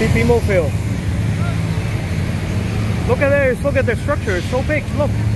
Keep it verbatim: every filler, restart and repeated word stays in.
C P Mobile. Look at this, look at the structure, it's so big, look.